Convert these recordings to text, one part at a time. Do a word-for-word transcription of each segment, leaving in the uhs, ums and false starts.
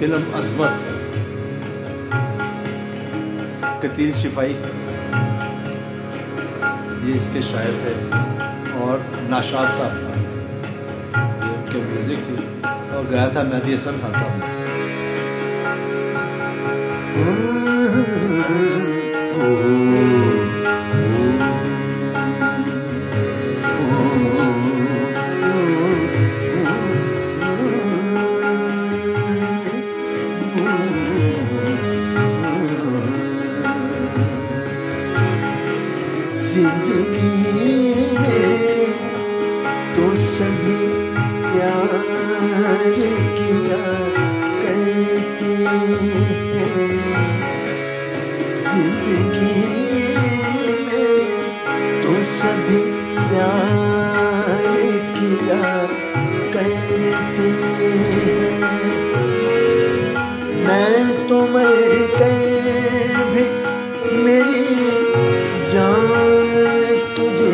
Film अजमत कतील शिफाई ये इसके शायर थे और नाशाद साहब ये उनके म्यूजिक थी और गाया था मेहदी हसन खान साहब ने। जिंदगी में तो सभी प्यार किया करते हैं, जिंदगी में तो सभी प्यार किया करते हैं। मैं तो मर कर भी मेरी जान तुझे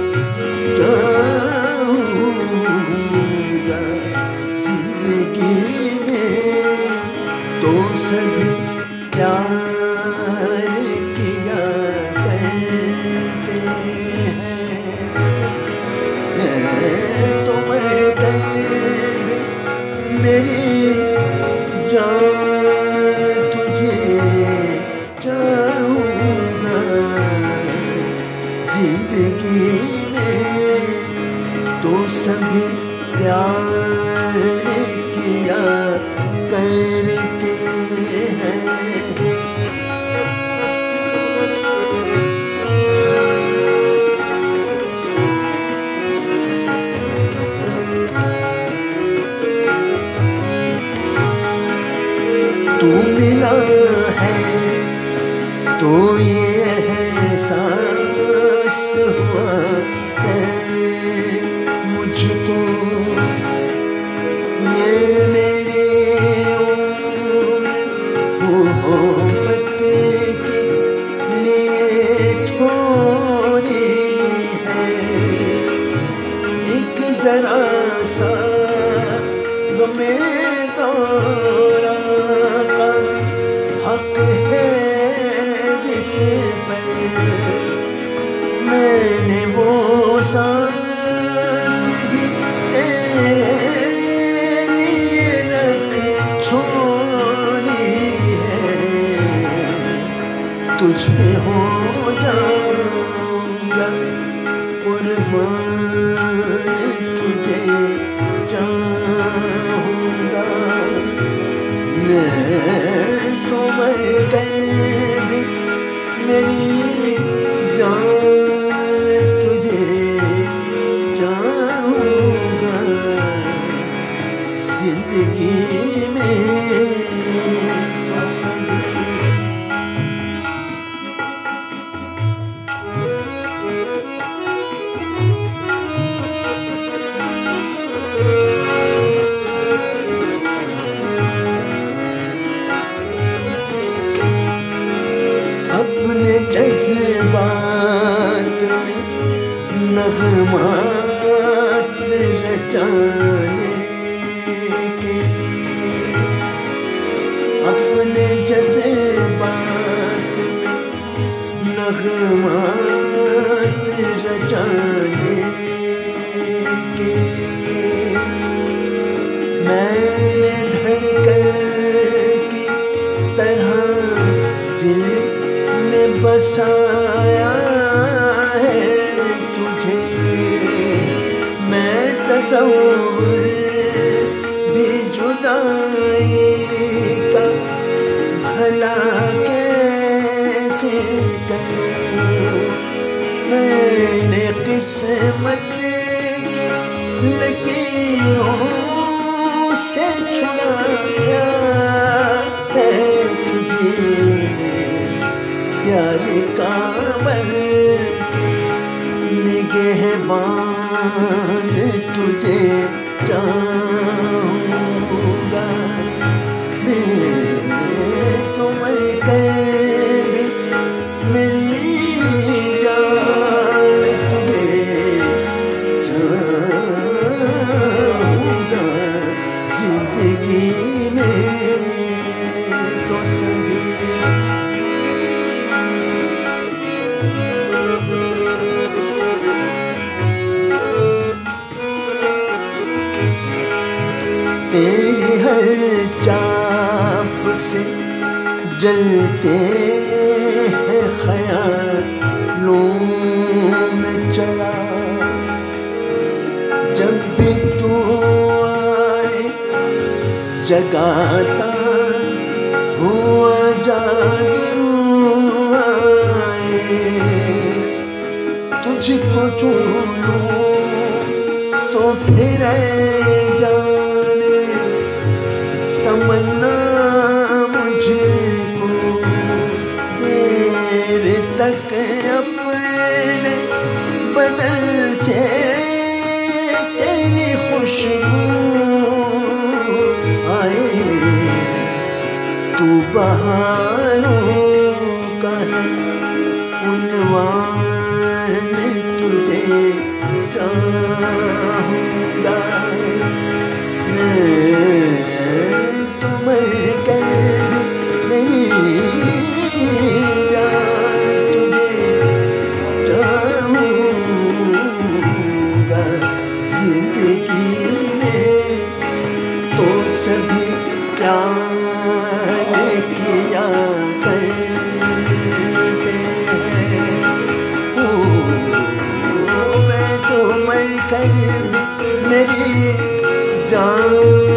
चाहूँगा, जिंदगी में तो सभी प्यार किया करते हैं। मैं तो मर कर भी मेरी जान तुझे चाहूँगा, जिंदगी में तो सभी प्यार किया करते हैं। तू मिला है तो ये एहसास हुआ है मुझको, ये मेरे उम्र मोहब्बत के लिए थोड़ी है। एक जरा सा गमे दौरा का भी हक है जिस पर मैंने वो सांस भी तेरे लिए रख छोड़ी है। तुझ पे हो जाऊंगा कुर्बान, तुझे चाहूँगा। मैं तो मर कर भी मेरी जान तुझे चाहूँगा, जिंदगी में तो सभी अपने जज्बात में नग़मात रचाने के लिए, अपने जज्बात में नग़मात रचाने के लिए मैंने धड़कन की तरह दिल में बसाया है तुझे। मैं तसव्वुर भी जुदाई का भला कैसे करूं, मैंने किस्मत की लकीरों से छुड़ाया है तुझे। प्यार का बल्कि निगहबान तुझे चाहूँगा। मैं तो मर कर भी मेरी जान तुझे चाहूँगा, जिंदगी में से जलते हैं ख्यालों में चरा। जब भी तू आए जगाता हुआ जादू आए। तुझको चूम लूं तो फिर जाने तमन्ना मुझको देर तक अपने बदन से तेरी खुशबू आए। तू बहारों का है उन्वान, तुझे चाहूँगा मैं। तुम कर भी मेरी जान, तुझे चाहूँगा। जिंदगी में तो सभी प्यार किया करते हैं। ओ मैं तो मर कर भी मेरी जान